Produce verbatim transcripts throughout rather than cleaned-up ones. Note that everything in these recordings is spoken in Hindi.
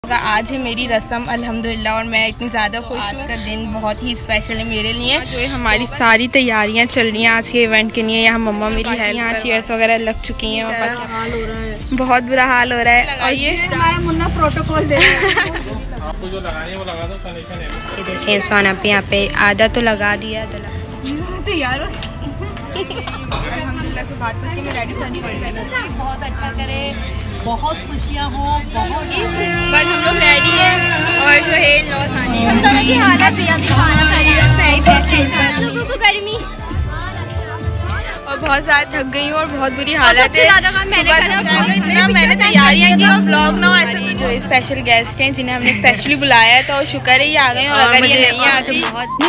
आज है मेरी रस्म अल्हम्दुलिल्लाह और मैं इतनी ज़्यादा खुश हूँ। आज का दिन बहुत ही स्पेशल है मेरे लिए। जो है हमारी सारी तैयारियाँ चल रही हैं आज के इवेंट के लिए। यहाँ मम्मा मेरी है, यहाँ चेयर्स वगैरह लग चुकी हैं और हाल हो रहा है, बहुत बुरा हाल हो रहा है। और ये हमारा मुन्ना प्रोटोकॉल दे रहा है। आपको जो लगानी है वो लगा दो, कनेक्शन है। ये देखिए सोना पे यहाँ पे आधा तो लगा दिया तो यार अल्हम्दुलिल्लाह से बात करके मैं रेडी शादी कर बहुत अच्छा करे, बहुत खुशियाँ हो, बहुत बट हम लोग रेडी है। और जो है लॉस आने की हालत लोगों को गर्मी और बहुत ज़्यादा थक गई हूँ और बहुत बुरी हालत है। इतना मैंने तैयारियाँ की और ब्लॉग ना ऐसे जो स्पेशल गेस्ट हैं जिन्हें हमने स्पेशली बुलाया है तो शुक्र है ये आ गए। और अगर ये नहीं आती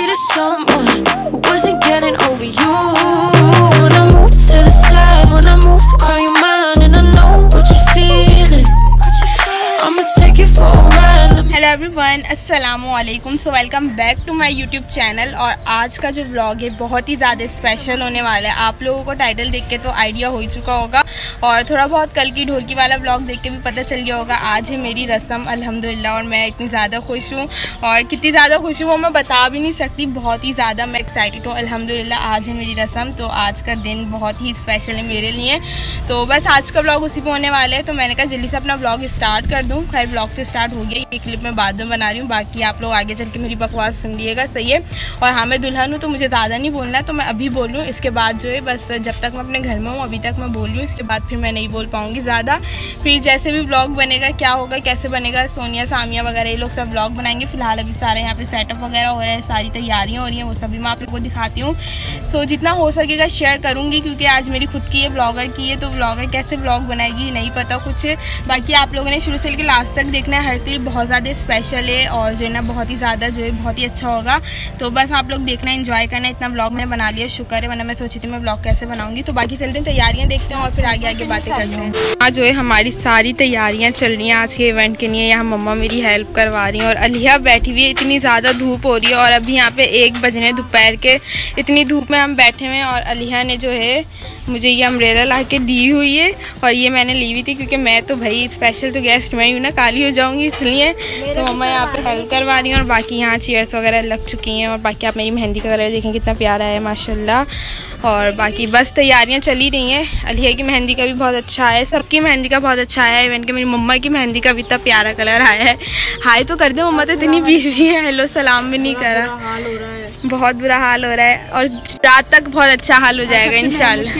हेलो एवरीवन, अस्सलामु अलैकुम। So welcome back to my YouTube channel. और आज का जो व्लॉग है बहुत ही ज़्यादा स्पेशल होने वाला है। आप लोगों को टाइटल देख के तो आइडिया हो ही चुका होगा और थोड़ा बहुत कल की ढोलकी वाला व्लॉग देख के भी पता चल गया होगा। आज है मेरी रस्म अल्हम्दुलिल्लाह और मैं इतनी ज़्यादा खुश हूँ और कितनी ज़्यादा खुश हूँ वो मैं बता भी नहीं सकती। बहुत ही ज़्यादा मैं एक्साइटेड हूँ। अल्हम्दुलिल्लाह आज है मेरी रस्म, तो आज का दिन बहुत ही स्पेशल है मेरे लिए। तो बस आज का व्लॉग उसी पर होने वाला है, तो मैंने कहा जल्दी से अपना व्लॉग स्टार्ट कर दूँ। खैर व्लॉग तो स्टार्ट हो गया, ये क्लिप मैं बाद में बना रही हूँ, बाकी आप लोग आगे चल के मेरी बकवास सुन लीजिएगा, सही है। और हाँ मैं दुल्हन हूँ तो मुझे ज़्यादा नहीं बोलना है, तो मैं अभी बोल रही हूँ। इसके बाद जो है बस जब तक मैं अपने घर में हूँ अभी तक मैं बोल रही हूँ, इसके बाद फिर मैं नहीं बोल पाऊँगी ज़्यादा। फिर जैसे भी व्लॉग बनेगा क्या होगा कैसे बनेगा, सोनिया सामिया वगैरह ये लोग सब व्लॉग बनाएंगे। फिलहाल अभी सारे यहाँ पे सेटअप वगैरह हो रहा है, सारी तैयारियाँ हो रही हैं, वो सभी मैं आप लोगों को दिखाती हूँ। सो जितना हो सकेगा शेयर करूँगी क्योंकि आज मेरी खुद की है, ब्लॉगर की है, तो ब्लॉगर कैसे व्लॉग बनाएगी नहीं पता कुछ। बाकी आप लोगों ने शुरू से लेकर लास्ट तक देखना है, हर क्लिप बहुत ज़्यादा स्पेशल है और जो है ना बहुत ही ज़्यादा जो है बहुत ही अच्छा होगा। तो बस आप लोग देखना, एंजॉय करना। इतना व्लॉग मैंने बना लिया, शुक्र है, वरना मैं सोची थी मैं व्लॉग कैसे बनाऊंगी। तो बाकी चलते हैं तैयारियां देखते हैं और फिर आगे आगे बातें करते हैं। आज जो है हमारी सारी तैयारियां चल रही हैं आज के इवेंट के लिए। यहाँ मम्मा मेरी हेल्प करवा रही हैं और अलिया बैठी हुई है। इतनी ज़्यादा धूप हो रही है और अभी यहाँ पे एक बजने दोपहर के, इतनी धूप में हम बैठे हुए हैं। और अलिया ने जो है मुझे ये अम्ब्रेला ला के दी हुई है और ये मैंने ली हुई थी क्योंकि मैं तो भाई स्पेशल तो गेस्ट मैं ही हूँ ना, काली हो जाऊंगी इसलिए। तो मम्मा यहाँ पे हेल्प करवा रही हैं और बाकी यहाँ चेयर्स वगैरह लग चुकी हैं। और बाकी आप मेरी मेहंदी का कलर देखें कितना प्यारा है माशाल्लाह। और बाकी बस तैयारियां चली रही हैं। अलिया की मेहंदी का भी बहुत अच्छा है, सबकी मेहंदी का बहुत अच्छा आया है। इवेंट के मेरी मम्मा की मेहंदी का भी इतना प्यारा कलर आया है। हाय तो कर दे, मम्मा तो इतनी बिजी है, हेलो सलाम भी नहीं करा। हाल हो रहा है, बहुत बुरा हाल हो रहा है और रात तक बहुत अच्छा हाल हो जाएगा इंशाल्लाह।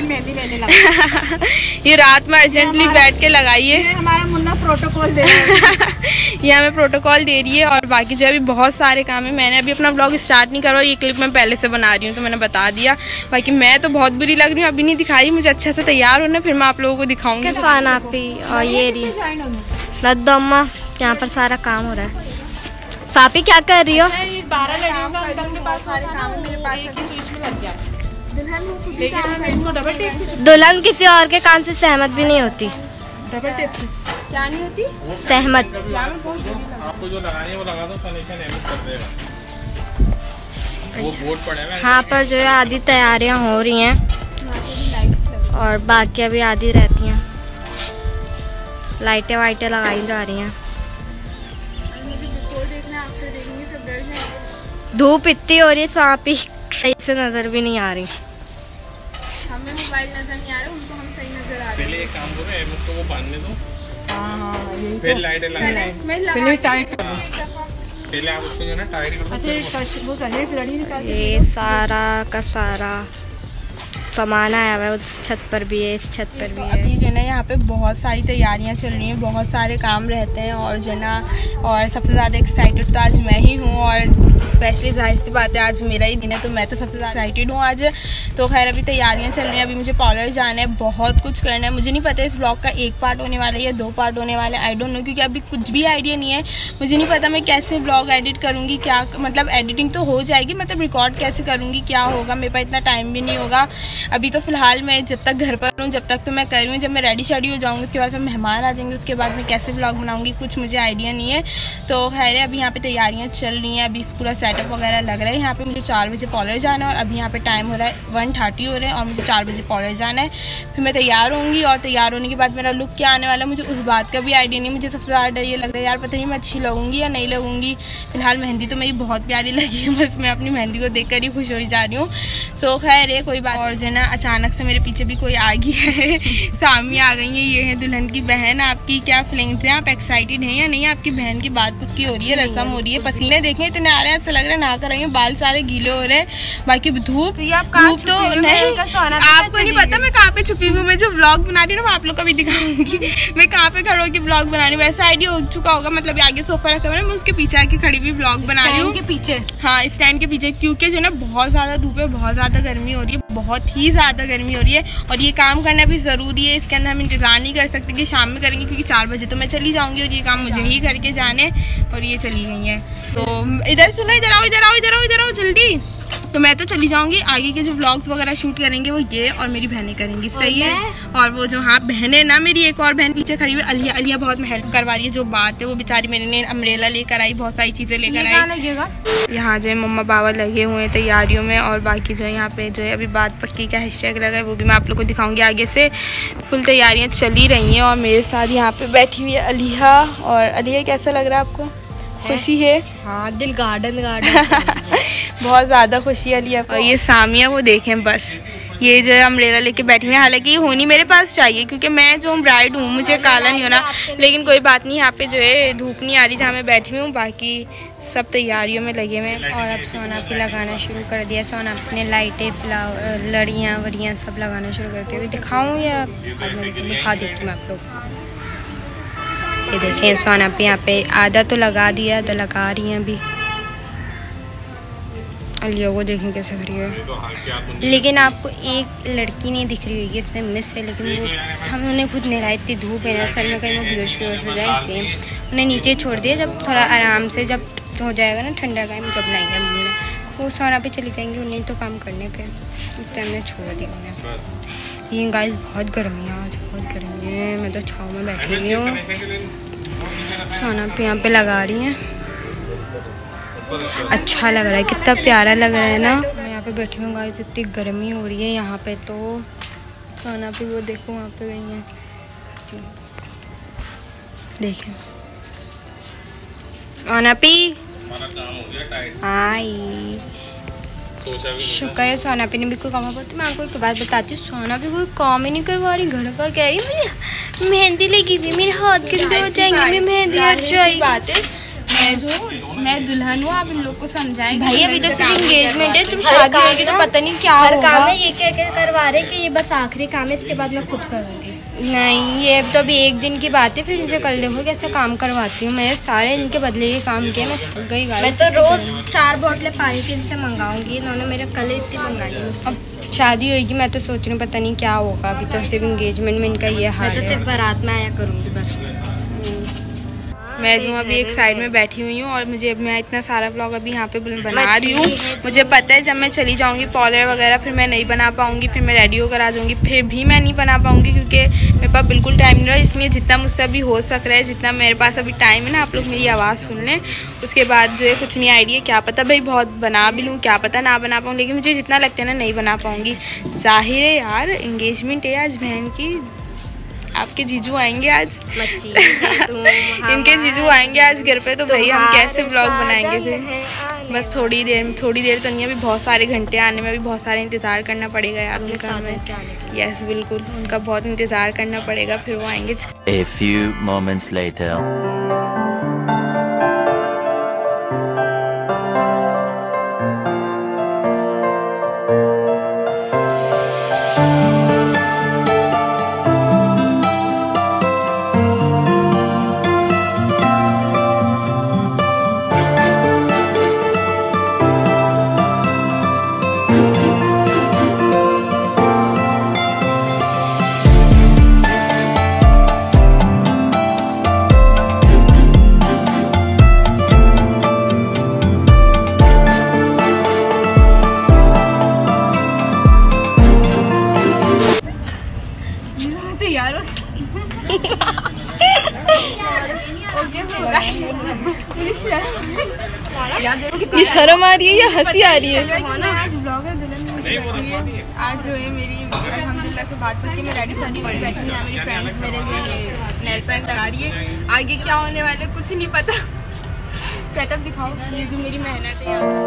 ये रात में अर्जेंटली बैठ के लगाइए, हमारा मुन्ना प्रोटोकॉल दे रहा है। ये हमें प्रोटोकॉल दे रही है। और बाकी जो अभी बहुत सारे काम है, मैंने अभी अपना ब्लॉग स्टार्ट नहीं करा और ये क्लिप मैं पहले से बना रही हूँ तो मैंने बता दिया। बाकी मैं तो बहुत बुरी लग रही हूँ, अभी नहीं दिखाई, मुझे अच्छे से तैयार होना फिर मैं आप लोगों को दिखाऊंगी। और ये अम्मा यहाँ पर सारा काम हो रहा है। सापी क्या कर रही हो? दुल्हन किसी और के काम से सहमत भी नहीं होती। डबल टेप से क्या नहीं होती? सहमत। आपको जो लगानी है वो लगा दो, कनेक्शन है कर देगा। वो बोर्ड पड़े हैं। हाँ पर जो है आधी तैयारियां हो रही हैं और बाकी अभी आधी रहती हैं। लाइटें वाइटें लगाई जा रही हैं। धूप इतनी हो रही है, सांप ही सही से नजर भी नहीं आ रही। हमें मोबाइल नजर नहीं आ रहा, उनको हम सही नजर आ रहे हैं। पहले एक काम करो, अहमद को वो बांधने दो। हाँ हाँ फिर लाइटें लगाएं। पहले टाइट करो, पहले आप उसको जो ना टाइट करो। ये सारा का सारा सामान आया हुआ है, उस छत पर भी है, इस छत पर भी है। अभी जो है ना यहाँ पे बहुत सारी तैयारियाँ चल रही हैं, बहुत सारे काम रहते हैं और जो ना और सबसे ज़्यादा एक्साइटेड तो आज मैं ही हूँ। और स्पेशली जाहिर सी बात है आज मेरा ही दिन है तो मैं तो सबसे ज़्यादा एक्साइटेड हूँ आज। तो खैर अभी तैयारियाँ चल रही हैं, अभी मुझे पार्लर जाना है, बहुत कुछ करना है। मुझे नहीं पता इस ब्लॉग का एक पार्ट होने वाला है या दो पार्ट होने वाले, आई डोंट नो, क्योंकि अभी कुछ भी आइडिया नहीं है। मुझे नहीं पता मैं कैसे ब्लॉग एडिट करूँगी, क्या मतलब एडिटिंग तो हो जाएगी, मतलब रिकॉर्ड कैसे करूँगी, क्या होगा, मेरे पास इतना टाइम भी नहीं होगा। अभी तो फिलहाल मैं जब तक घर पर हूँ जब तक तो मैं कर रही हूँ, जब मैं रेडी शेडी हो जाऊँगी उसके बाद सब मेहमान आ जाएंगे, उसके बाद मैं कैसे व्लॉग बनाऊँगी कुछ मुझे आइडिया नहीं है। तो खैर अभी यहाँ पे तैयारियाँ चल रही हैं, अभी पूरा सेटअप वगैरह लग रहा है। यहाँ पे मुझे चार बजे कॉलेज जाना है और अभी यहाँ पे टाइम हो रहा है वन थर्टी हो रहे हैं और मुझे चार बजे कॉलेज जाना है। फिर मैं तैयार होंगी और तैयार होने के बाद मेरा लुक क्या आने वाला है मुझे उस बात का भी आइडिया नहीं। मुझे सबसे ज़्यादा डर ये लग रहा है यार पता नहीं मैं अच्छी लगूंगी या नहीं लगूंगी। फिलहाल मेहंदी तो मेरी बहुत प्यारी लगी है, बस मैं अपनी मेहंदी को देख कर ही खुश हो जा रही हूँ। सो खैर है कोई बात। और जो है ना अचानक से मेरे पीछे भी कोई आ गई है सामी आ गई है, ये है दुल्हन की बहन। आपकी क्या फीलिंग्स हैं, आप एक्साइटेड हैं या नहीं? आपकी बहन की बात पक्की हो रही है, रस्म हो रही है, पसीने देखें इतने आ रहे हैं, ऐसा लग रहा है नहा कर रही हूँ, बाल सारे गीले हो रहे हैं। बाकी धूप धूप तो नहीं, आपको नहीं पता मैं कहाँ पे छुपी हूँ। मैं जो व्लॉग बना रही हूँ ना आपलोग को भी दिखाऊंगी मैं कहाँ पे खड़े होकर ब्लॉग बना रही हूँ। वैसा आइडिया हो चुका होगा, मतलब आगे सोफा रखा हुआ है, मैं उसके पीछे आके खड़ी हुई ब्लॉग बना रही हूँ। पीछे हाँ स्टैंड के पीछे, क्योंकि जो ना बहुत ज्यादा धूप है, बहुत ज्यादा गर्मी हो रही है, बहुत ही ज्यादा गर्मी हो रही है और ये काम करना भी जरूरी है। इसके अंदर हम इंतजार नहीं कर सकते कि शाम में करेंगे, क्योंकि चार बजे तो मैं चली जाऊंगी और ये काम मुझे ही करके जाने। और ये चली गई है तो इधर सुनो, इधर आओ इधर आओ इधर आओ इधर आओ जल्दी। तो मैं तो चली जाऊंगी, आगे के जो व्लॉग्स वगैरह शूट करेंगे वो ये और मेरी बहनें करेंगी, सही है। और वो जो हाँ बहनें ना, मेरी एक और बहन पीछे खड़ी हुई अलिया, अलिया बहुत हेल्प करवा रही है। जो बात है वो बेचारी मेरे ने अम्ब्रेला लेकर आई, बहुत सारी चीजें लेकर आई। यहाँ जो है मम्मा बाबा लगे हुए हैं तैयारियों में और बाकी जो है यहाँ पे जो है अभी बात पक्की का हैशटैग लगा है वो भी मैं आप लोग को दिखाऊंगी आगे से। फुल तैयारियाँ चली रही हैं और मेरे साथ यहाँ पे बैठी हुई है अलिया। और अलिया कैसा लग रहा है आपको? खुशी है? हाँ दिल गार्डन गार्डन बहुत ज़्यादा खुशी है अलिया को। और ये सामिया वो देखें बस, ये जो है अम्ब्रेला लेके बैठी हुई है। हालांकि ये होनी मेरे पास चाहिए क्योंकि मैं जो ब्राइड हूँ मुझे काला नहीं होना, लेकिन कोई बात नहीं, यहाँ पे जो है धूप नहीं आ रही जहाँ मैं बैठी हुई हूँ। बाकी सब तैयारियों में लगे हुए। और अब सोना भी लगाना शुरू कर दिया। सोना अपने लाइटें फ्लावर लड़ियाँ वड़ियाँ सब लगाना शुरू करते हुए दिखाऊँ या दिखा देती हूँ आप लोग। ये देखें सोना पे यहाँ पे आधा तो लगा दिया, आधा लगा रही हैं अभी। अलिया वो देखें कैसे कर रही है। लेकिन आपको एक लड़की नहीं दिख रही होगी इसमें मिस है, लेकिन वो हम उन्हें खुद नहीं रहा, इतनी धूप है ना सर में, कहीं वो बेहोश बेहोश हो जाए, इसलिए उन्हें नीचे छोड़ दिया। जब थोड़ा आराम से जब हो जाएगा ना ठंडा टाइम जब लाएंगे मम्मी ने, वो सोना पे चली जाएंगी, उन्हें तो काम करने पे इस टाइम में छोड़ दिया उन्हें। ये गाइस बहुत गर्मी है आज, बहुत गर्मी है। मैं तो छाँव में बैठी हुई हूँ, सोना पे यहाँ पे लगा रही हैं। अच्छा लग रहा है, कितना प्यारा लग रहा है ना। मैं यहाँ पे बैठी हूँ गाइस, इतनी गर्मी हो रही है यहाँ पे। तो सोना पे वो देखो वहाँ पे गई हैं, देखें सोनापी आई। शुक्र है सोनापी ने भी कोई काम करती। मैं आपको एक बात बताती हूँ, सोनापी कोई काम ही नहीं करवा रही, घर का कह रही है मुझे मेहंदी लगी हुई, मेरे हाथ गंदे हो जाएंगे, मैं मेहंदी हट जाएगी। बात है मैं जो मैं दुल्हन हूँ, आप इन लोग को समझाएंगे भाई अभी तो सिर्फ एंगेजमेंट है, तुम शादी होगी तो पता नहीं क्या होगा। काम है ये क्या क्या करवा रहे कि ये बस आखिरी काम है, इसके बाद मैं खुद करूँगी। नहीं ये तो अभी एक दिन की बात है, फिर इनसे कल देखो कैसे काम करवाती हूँ मैं। सारे इनके बदले के काम किए, मैं थक गई। मैं तो रोज चार बोतलें पानी की इनसे मंगाऊंगी, इन्होंने मेरे कल इतनी मंगाई। अब शादी होगी, मैं तो सोच रही हूँ पता नहीं क्या होगा। अभी तो सिर्फ एंगेजमेंट में इनका ये हाल है। मैं तो सिर्फ बारात में आया करूँगी बस। मैं जो अभी एक साइड में बैठी हुई हूँ और मुझे मैं इतना सारा व्लॉग अभी यहाँ पे बना रही हूँ। मुझे पता है जब मैं चली जाऊँगी पार्लर वगैरह फिर मैं नहीं बना पाऊँगी, फिर मैं रेडी होकर आ जाऊँगी, फिर भी मैं नहीं बना पाऊँगी क्योंकि मेरे पास बिल्कुल टाइम नहीं रहा। इसलिए जितना मुझसे अभी हो सक रहा है, जितना मेरे पास अभी टाइम है ना, आप लोग मेरी आवाज़ सुन लें। उसके बाद जो है कुछ नहीं आइडिया, क्या पता भाई बहुत बना भी लूँ, क्या पता ना बना पाऊँ, लेकिन मुझे जितना लगता है ना नहीं बना पाऊँगी। जाहिर है यार एंगेजमेंट है आज बहन की, आपके जीजू आएंगे आज इनके जीजू आएंगे आज घर पे, तो भाई हम कैसे व्लॉग बनाएंगे फिर। बस थोड़ी देर में थोड़ी देर तो नहीं, अभी बहुत सारे घंटे आने में, अभी बहुत सारे इंतज़ार करना पड़ेगा यार उनके घर में। यस बिल्कुल, उनका बहुत इंतज़ार करना पड़ेगा, फिर वो आएंगे। A few moments later. मुझे शर्म ये शर्म आ रही है या हंसी आ रही है? आज ब्लॉग है दुल्हन में आज जो है मेरी अल्हम्दुलिल्लाह से बात करके मैं रेडी शादी कर बैठी हूँ। मेरी फ्रेंड्स मेरे लिए नेल पेंट लगा रही है। आगे क्या होने वाले कुछ नहीं पता। सेटअप दिखाओ, ये जो मेरी मेहनत है यहाँ।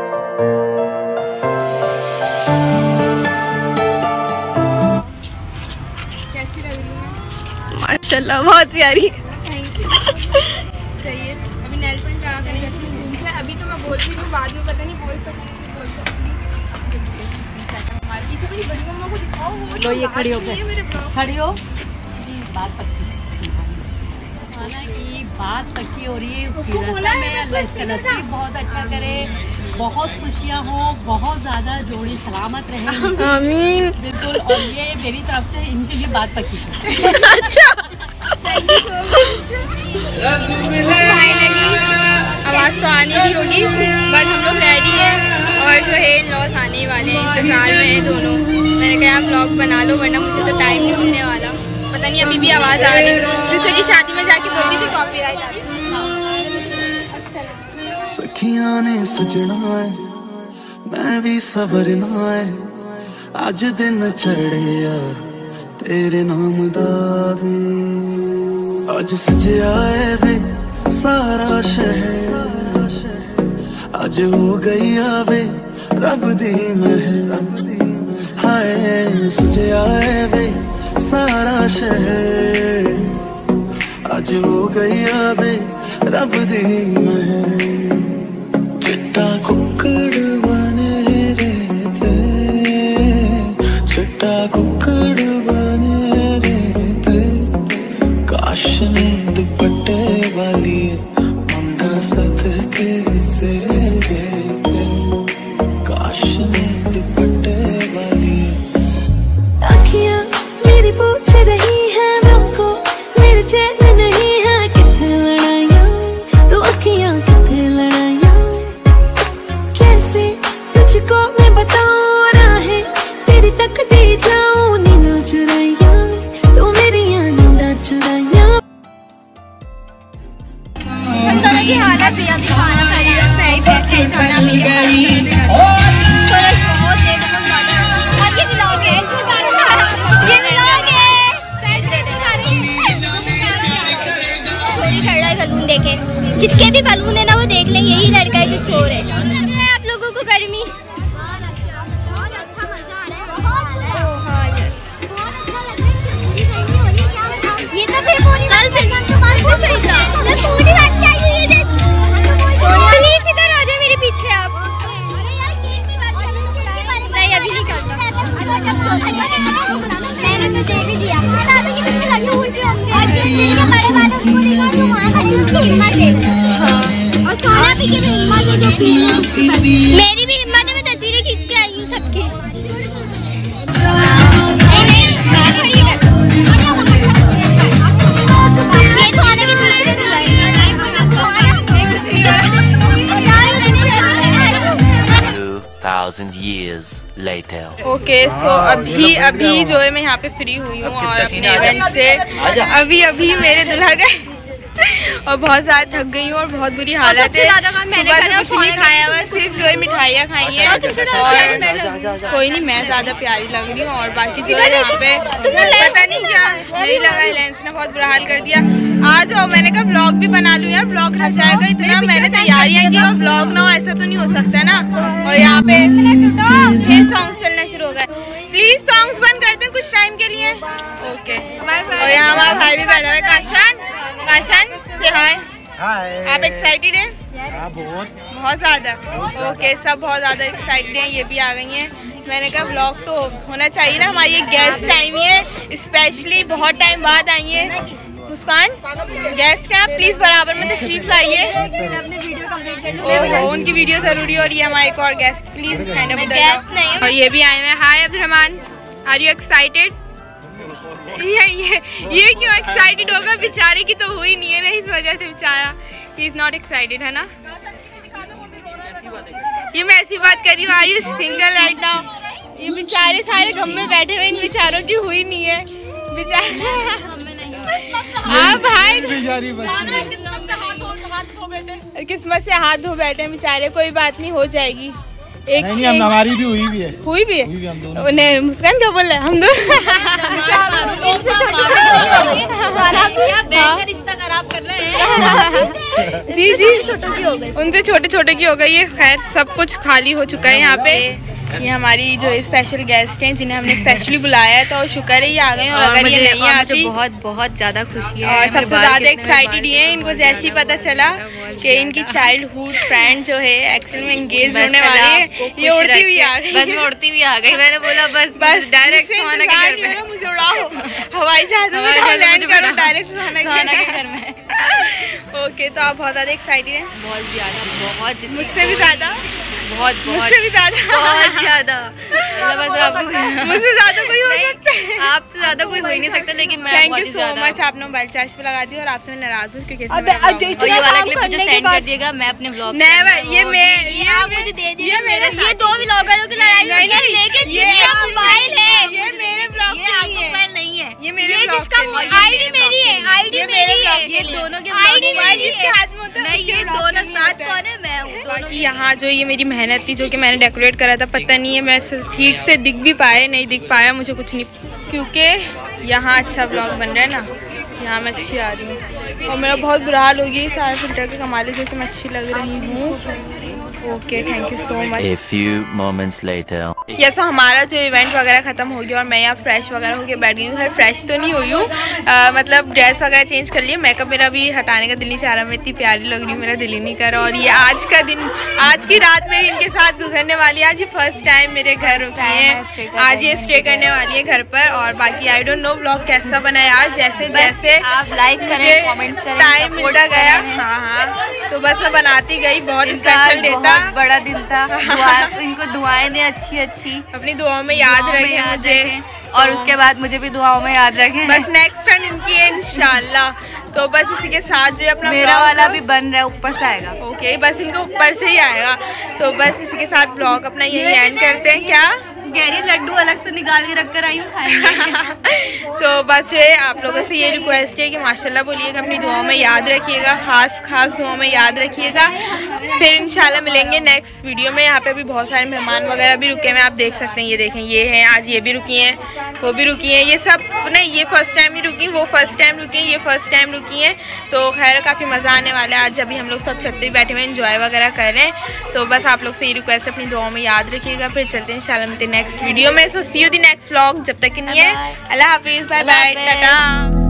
कैसी लग रही है? माशाल्लाह बहुत प्यारी। Thank you. सही है। अभी नेल पेंट लगा कर अभी तो मैं बोलती हूँ, बाद में पता नहीं बोल सकती बोल सकती हमारे पीछे बड़ी बड़ी मम्मा को दिखाओ। लो ये खड़ी हो खड़ी हो बात पक्की खाना की बात पक्की हो रही है। उसकी रस्म में अल्लाह इसका नसीब बहुत अच्छा करे, बहुत खुशियाँ हो, बहुत ज़्यादा जोड़ी सलामत रहे। आमीन। बिल्कुल। और ये मेरी तरफ से इनके लिए बात पक्की। अच्छा थैंक यू सो मच। आवाज़ तो आनी भी होगी बट हम लोग रेडी हैं और जो है लॉस आने वाले हैं, इंतजार में हैं दोनों। मैंने कहा आप ब्लॉग बना लो वरना मुझे तो टाइम नहीं मिलने वाला। पता नहीं अभी भी आवाज़ आ रही है। दूसरे की शादी में जाके बोलती थी कॉपीराइट आ रही है। सखियां ने सजना है मैं भी सवरना है, अज दिन चढ़िया तेरे नाम दा वे, अज सजया है वे सारा शहर, अज हो गई आवे रब दी महल, हाय सजया है वे सारा शहर, अज हो गई आवे रब दी महल। चिट्टा कुक्कड़ बने रहते, चिट्टा कुक्कड़ बने रहते, काश में दुपट्टे वाली मुंडा सदके तेरे, काश में दुपट्टे वाली। आँखियाँ मेरी पूछ रही है हमको, मेरे चैन नहीं है कितने लड़ाइयाँ, तो आँखियाँ कितने लड़ाइयाँ, कैसे तुझको मैं बताऊँ राहें तेरी तक दे जाऊँ नींद चुराइयाँ, तो मेरी नींद चुराइयाँ। की हालत भी अब खाना खाना सही बैठे खाना मिल गया अब ये मिलाओ ये मिलाओ थोड़ी खड़ा है बलून देखे, जिसके भी बलून है ना वो देख लें यही लड़का है जो चोर है। आप लोगों को गर्मी ये तो फिर पूरी कल से तो सही था मैं पूरी बात चाहिए ये देख प्लीज इधर आ जाओ मेरे पीछे आप। अरे यार केक भी काट दो नहीं अभी नहीं करना मैंने तो दे भी दिया आप की कितने लड्डू उड़ रहे होंगे और जिसके बड़े वालों को देखा जो वहां खड़ी उसकी हिम्मत है। हां और सोना भी की हिम्मत है जो मेरी भी हिम्मत है, मैं तस्वीरें खींच के आई हूं सबकी। Thousand years later. Okay so अभी अभी जो है मैं यहाँ पे फ्री हुई हूँ और अपने इवेंट से अभी अभी मेरे दुल्हा गए और बहुत ज़्यादा थक गई हूँ और बहुत बुरी हालत है। सुबह से कुछ नहीं खाया हुआ, सिर्फ जो है मिठाइयाँ खाई हैं और कोई नहीं मैं ज़्यादा प्यारी लग रही हूँ और बाकी जो है यहाँ पे पता नहीं क्या नहीं लगा है, लेंस ने बहुत बुरा हाल कर दिया। आ जाओ मैंने कहा ब्लॉग भी बना लूँ यार, ब्लॉग रह जाएगा, इतना मैंने तैयारियाँ की और ब्लॉग ना हो ऐसा तो नहीं हो सकता ना। और यहाँ पे फिर सॉन्ग्स चलना शुरू हो गए, प्लीज सॉन्ग्स बंद करते हैं कुछ टाइम के लिए। ओके और यहाँ हमारा भाई भी बैठा हुआ है काशान, काशान से हाय। आप एक्साइटेड हैं? बहुत बहुत ज़्यादा। ओके सब बहुत ज़्यादा एक्साइटेड हैं, ये भी आ गई हैं। मैंने कहा व्लॉग तो होना चाहिए ना, हमारी एक गेस्ट आई है स्पेशली बहुत टाइम बाद आई है। मुस्कान गेस्ट हैं, प्लीज बराबर में तशरीफ लाइए। ओहो उनकी वीडियो जरूरी हो रही है। हमारे एक और गेस्ट प्लीज स्टैंड अप नहीं। और ये भी आए हैं। Hi Abdurrahman, are you excited? Yeah yeah ये क्यों एक्साइटेड होगा, बेचारे की तो हुई नहीं है ना, इस वजह से बेचारा ही इज नॉट एक्साइटेड है ना। ये मैं ऐसी बात कर रही हूँ, are you single right now? ये बेचारे सारे गम में बैठे हुए, इन बेचारों की हुई नहीं है बेचारे। आप भाई किस्मत से हाथ धो बैठे हैं बेचारे, कोई बात नहीं, हो जाएगी। एक नहीं, नहीं, हम हमारी भी हुई भी है हुई भी है, हुई भी हम दोनों। नहीं मुस्कान क्या बोल रहे हैं हम दोनों। रिश्ता खराब कर रहे हैं। जी जी उनसे छोटे छोटे की हो गई है। खैर सब कुछ खाली हो चुका है यहाँ पे। ये हमारी जो स्पेशल गेस्ट हैं जिन्हें हमने स्पेशली बुलाया है, तो शुक्र है ये आ गए। और, और अगर ये नहीं आती बहुत बहुत ज्यादा खुशी है और सबसे ज्यादा एक्साइटेड ये है, इनको जैसे ही पता चला कि इनकी चाइल्डहुड फ्रेंड जो है एक्चुअल में एंगेज होने वाली है, ये उड़ती हुई आ गई। बस मैं उड़ती हुई आ गई। मैंने बोला बस बस डायरेक्ट सुहाना के घर में मुझे उड़ाओ, हवाई जहाज में लैंड करो डायरेक्ट सुहाना के घर में। ओके, तो आप बहुत ज्यादा एक्साइटेड हैं? बहुत ज्यादा, बहुत, मुझसे भी ज्यादा, बहुत मुझसे भी ज्यादा, बहुत ज्यादा। मुझसे ज्यादा कोई हो सकता है, आपसे ज्यादा कोई हो ही नहीं सकता। लेकिन मैं थैंक यू सो मच, आपने मोबाइल चार्ज पे लगा दी और आपसे मैं नाराज हूँ क्योंकि ये वाला क्लिप मुझे सेंड कर दिएगा, मैं अपने व्लॉग नेवर। ये मैं ये आप मुझे दे दीजिए। ये मेरे ये दो व्लॉगरों की लड़ाई नहीं नहीं, लेकिन ये जिसका मोबाइल है ये मेरे ब्लॉग ये आपका मोबाइल नहीं है, ये मेरे ये ब्लॉग जिसका आईडी मेरी है, आईडी मेरी है, ये दोनों के आईडी मेरी है। नहीं, ये दोनों साथ कौन है? मैं हूँ। बाकी यहाँ जो ये मेरी मेहनत थी जो कि मैंने डेकोरेट करा था, पता नहीं है मैं ठीक से दिख भी पाया नहीं दिख पाया, मुझे कुछ नहीं, क्योंकि यहाँ अच्छा ब्लॉग बन रहा है ना, यहाँ मैं अच्छी आ रही हूँ और मेरा बहुत बुरा हाल हो गया सारे फिल्टर के कमाले जैसे मैं अच्छी लग रही हूँ। Okay, thank you so much. A few moments later. Yes, हमारा जो इवेंट वगैरह खत्म हो गया और मैं यहाँ फ्रेश वगैरह होके बैठ गई हूँ। खैर फ्रेश तो नहीं हुई हूँ, मतलब ड्रेस वगैरह चेंज कर लिया, मेकअप मेरा भी हटाने का दिल नहीं चाह रहा, मैं इतनी प्यारी लग रही हूँ, मेरा दिल ही नहीं कर रहा। और ये आज का दिन, आज की रात मेरी इनके साथ गुजरने वाली है। आज ये फर्स्ट टाइम मेरे घर रुकी है, आज ये स्टे करने वाली है घर पर। और बाकी आई डोंट नो व्लॉग कैसा बना यार, जैसे जैसे आप लाइक करें, कमेंट्स करें, टाइम मिलता गया। हाँ हाँ, तो बस मैं बनाती गई, बहुत स्पेशल डे था, बड़ा दिन था। दुआ, इनको दुआएं दें अच्छी अच्छी, अपनी दुआओं में याद रखें मुझे, और उसके बाद मुझे भी दुआओं में याद रखें। बस नेक्स्ट टाइम इनकी है इंशाल्लाह। तो बस इसी के साथ जो अपना मेरा वाला भी बन रहा है, ऊपर से आएगा। ओके, बस इनको ऊपर से ही आएगा। तो बस इसी के साथ ब्लॉग अपना यही एंड करते हैं। क्या गहरी लड्डू अलग से निकाल के रख कर आई हूँ, खाएंगे। तो बस ये आप लोगों से ये रिक्वेस्ट है कि माशाल्लाह बोलिएगा, अपनी दुआओं में याद रखिएगा, खास खास दुआओं में याद रखिएगा। फिर इंशाल्लाह मिलेंगे नेक्स्ट वीडियो में। यहाँ पे भी बहुत सारे मेहमान वगैरह भी रुके हुए हैं, आप देख सकते हैं, ये देखें, ये हैं, आज ये भी रुकी हैं, वो भी रुकी हैं, ये सब नहीं, ये फर्स्ट टाइम ही रुकी, वो फर्स्ट टाइम रुकी, ये फर्स्ट टाइम रुकी हैं। तो खैर काफ़ी मज़ा आने वाला है। आज अभी हम लोग सब छत पे बैठे हुए एंजॉय वगैरह कर रहे हैं। तो बस आप लोग से ये रिक्वेस्ट, अपनी दुआओं में याद रखिएगा। फिर चलते हैं इंशाल्लाह मिलते हैं नेक्स्ट वीडियो में। So see you the next vlog, जब तक के लिए अल्लाह हाफिज़, बाय बाय, टाटा।